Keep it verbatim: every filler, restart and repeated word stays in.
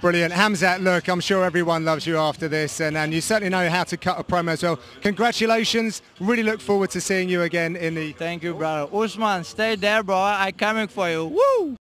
Brilliant. Khamzat, look, I'm sure everyone loves you after this, and, and you certainly know how to cut a promo as well. Congratulations. Really look forward to seeing you again in the... Thank you, brother. Usman, stay there, bro. I coming for you. Woo!